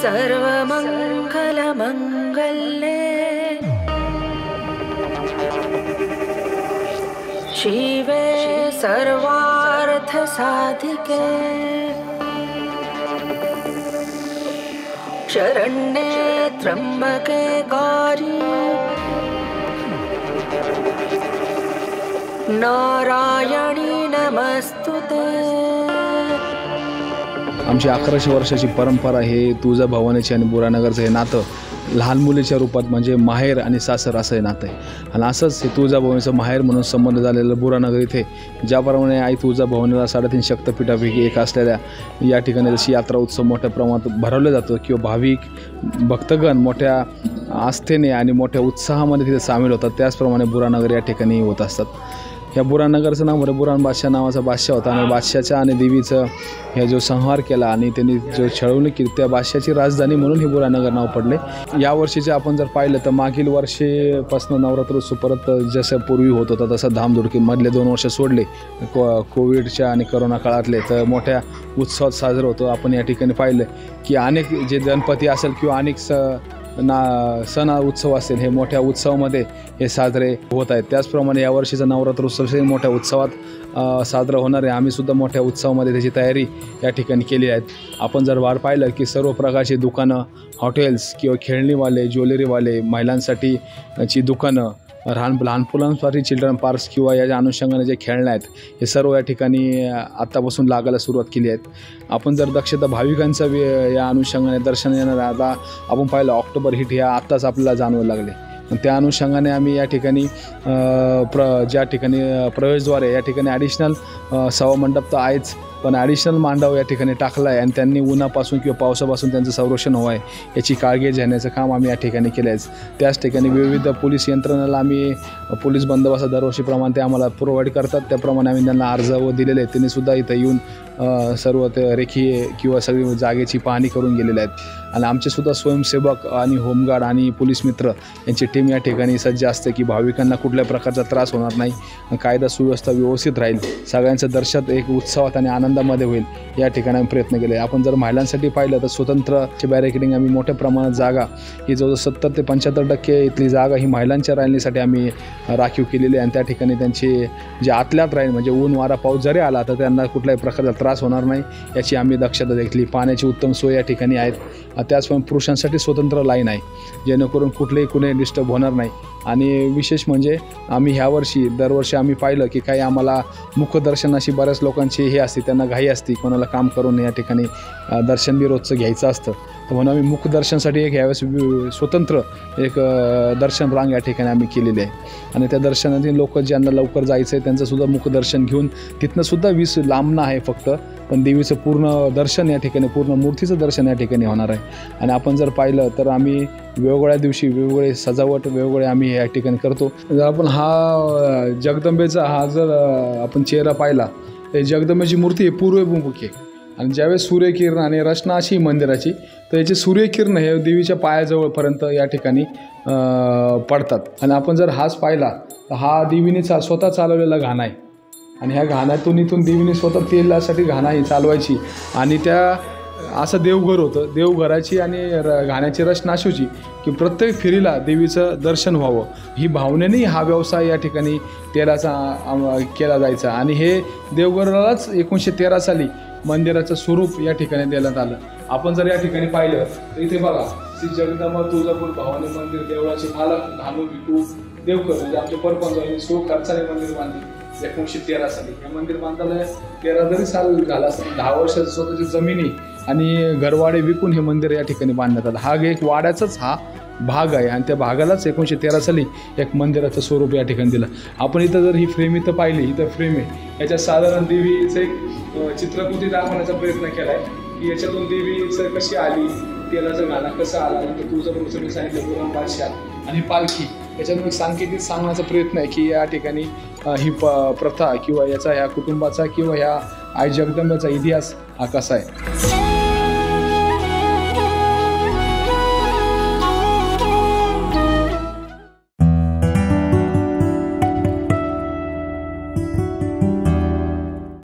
सर्वमङ्गलमङ्गल्ये शिवे सर्वार्थसाधिके शरण्ये त्र्यम्बके गौरी नारायणी नमस्तुते। आमची 1100 वर्षाची परंपरा हे तुळजाभवानीची आणि बुरानगरचं हे नातं लहान मुलीच्या रूपात म्हणजे माहेर आणि सासर असं हे नातं आहे। आणि असंच हे तुळजाभवानीचं माहेर म्हणून संबंध झालेलं बुरानगर इथे ज्याप्रमाणे आई तुळजाभवानीला 3.5 शक्तिपीठापैकी एक असलेल्या या ठिकाणी जशी यात्रा उत्सव मोठ्या प्रमाणात भरवले जातो किंवा भाविक भक्तगण मोठ्या आस्थेने आणि मोठ्या उत्साहामध्ये तिथे सामील होतात, त्याचप्रमाणे बुरानगर या ठिकाणी होत असतात। या बुरानगरचं नाव बुरान बादशाह नावाचा बादशाह होता आणि बादशाहच्या आणि देवीचं ह्या जो संहार केला आणि त्यांनी जो छळवणूक केली त्या बादशाहची राजधानी म्हणून हे बुरानगर नाव पडले। यावर्षीचे आपण जर पाहिलं तर मागील वर्षीपासून नवरात्र उत्सव परत जसं पूर्वी होत होता तसं धामधुडकी मधले 2 वर्ष सोडले कोविडच्या आणि करोना काळातले तर मोठ्या उत्सवात साजरं होतं। आपण या ठिकाणी पाहिलं की अनेक जे गणपती असेल किंवा अनेक सण उत्सव असेल हे मोठ्या उत्सवामध्ये हे साजरे होत आहेत। त्याचप्रमाणे यावर्षीचा नवरात्र उत्सव मोठ्या उत्सवात साजरा होणार आहे। आम्हीसुद्धा मोठ्या उत्सवामध्ये त्याची तयारी या ठिकाणी केली आहे। आपण जर वार पाहिलं की सर्व प्रकारची दुकानं, हॉटेल्स किंवा खेळणीवाले, ज्वेलरीवाले, महिलांसाठीची दुकानं, लहान मुलांसाठी चिल्ड्रन पार्क्स किंवा याच्या अनुषंगाने जे खेळणे आहेत हे सर्व या ठिकाणी आत्तापासून लागायला सुरुवात केली आहेत। आपण जर दक्षता भाविकांचा या अनुषंगाने दर्शन येणार आता आपण पाहिलं ऑक्टोबर हिट ह्या आत्ताच आपल्याला जाणवायला लागले। त्या अनुषंगाने आम्ही या ठिकाणी ज्या ठिकाणी प्रवेशद्वार आहे या ठिकाणी ॲडिशनल सभामंडप तर आहेच पण ॲडिशनल मांडव या ठिकाणी टाकला आहे आणि त्यांनी उन्हापासून किंवा पावसापासून त्यांचं संरक्षण हवं आहे याची काळजी घेण्याचं काम आम्ही या ठिकाणी केलं आहे। त्याच ठिकाणी विविध पोलीस यंत्रणेला आम्ही पोलीस बंदोबस्त दरवर्षीप्रमाणे ते आम्हाला प्रोव्हाइड करतात, त्याप्रमाणे आम्ही त्यांना अर्ज दिलेले आहेत। त्यांनीसुद्धा इथं येऊन सर्व ते रेखीय किंवा सगळी जागेची पाहणी करून गेलेले आहेत। आणि आमचेसुद्धा स्वयंसेवक आणि होमगार्ड आणि पोलीस मित्र यांची टीम या ठिकाणी सज्ज असते की भाविकांना कुठल्या प्रकारचा त्रास होणार नाही, कायदा सुव्यवस्था व्यवस्थित राहील, सगळ्यांचं दर्शन एक उत्सवात आणि आनंदामध्ये होईल या ठिकाणी आम्ही प्रयत्न केले। आपण जर महिलांसाठी पाहिलं तर स्वतंत्रची बॅरिकेडिंग आम्ही मोठ्या प्रमाणात जागा ही जवळजवळ 70 ते 75% इथली जागा ही महिलांच्या राहण्यासाठी आम्ही राखीव केलेली आहे आणि त्या ठिकाणी त्यांची जे आतल्यात राहील म्हणजे ऊन वारा पाऊस जरी आला तर त्यांना कुठल्याही प्रकारचा त्रास होणार नाही याची आम्ही दक्षता घेतली। पाण्याची उत्तम सोय या ठिकाणी आहेत। त्याचप्रमाणे पुरुषांसाठी स्वतंत्र लाईन आहे जेणेकरून कुठे डिस्टर्ब होणार नाही। आणि विशेष म्हणजे आम्ही ह्यावर्षी दरवर्षी आम्ही पाहिलं की काही आम्हाला मुखदर्शनाशी बऱ्याच लोकांची हे असते, त्यांना घाई असते, कोणाला काम करून या ठिकाणी दर्शन बी रोजचं घ्यायचं असतं, तर म्हणून आम्ही मुखदर्शनासाठी एक ह्यावेळेस स्वतंत्र एक दर्शन रांग या ठिकाणी आम्ही केलेली आहे। आणि त्या दर्शनातील लोक ज्यांना लवकर जायचं आहे त्यांचंसुद्धा मुखदर्शन घेऊन तिथनंसुद्धा 20 लांबणं आहे फक्त, पण देवीचं पूर्ण दर्शन या ठिकाणी पूर्ण मूर्तीचं दर्शन या ठिकाणी होणार आहे। आणि आपण जर पाहिलं तर आम्ही वेगवेगळ्या दिवशी वेगवेगळे सजावट वेगवेगळे आम्ही या ठिकाणी करतो। जर आपण हा जगदंबेचा हा जर आपण चेहरा पाहिला तर जगदंबेची मूर्ती आहे पूर्वेमुखी आहे आणि ज्यावेळेस सूर्यकिरण आणि रचना अशी मंदिराची तर याचे सूर्यकिरण हे देवीच्या पायाजवळपर्यंत या ठिकाणी पडतात। आणि आपण जर हाच पाहिला तर हा देवीने स्वतः चालवलेला घाणा आहे आणि ह्या घाण्यातून देवीने स्वतः तेलासाठी घाणा ही चालवायची आणि त्या असं देवघर होतं, देवघराची आणि घाण्याची रचना अशी होती की प्रत्येक फेरीला देवीचं दर्शन व्हावं ही भावनेने हा व्यवसाय या ठिकाणी तेलाचा केला जायचा। आणि हे देवघरालाच 1913 साली मंदिराचं स्वरूप या ठिकाणी देण्यात आलं। आपण जर या ठिकाणी पाहिलं तर इथे बघा श्री जगदंबा तुळजापूर भवानी मंदिर देवळाचे मालक धानू विकू देवकर म्हणजे आमचे परपंच सो खर्चाने मंदिर बांधले 1913 साली। हे मंदिर बांधायला 13 जरी साल झाला असं 10 वर्षाची स्वतःची जमिनी आणि घरवाडे विकून हे मंदिर या ठिकाणी बांधण्यात आलं। हा एक वाड्याचाच हा भाग आहे आणि त्या भागालाच 1913 साली एक मंदिराचं स्वरूप या ठिकाणी दिलं। आपण इथं जर ही फ्रेम इथं पाहिली, इथं फ्रेम आहे याच्यात साधारण देवीचं एक चित्रकृती दाखवण्याचा प्रयत्न केला आहे की याच्यातून देवीचं कशी आली, तेलाचं गाणं कसं आला, नंतर तुळजापूरचं मी सांगितलं बुरान बादशाह आणि पालखी याच्यातून एक सांकेतिक सांगण्याचा प्रयत्न आहे की या ठिकाणी ही प्रथा किंवा याचा ह्या कुटुंबाचा किंवा ह्या आई जगदंबेचा इतिहास हा कसा आहे।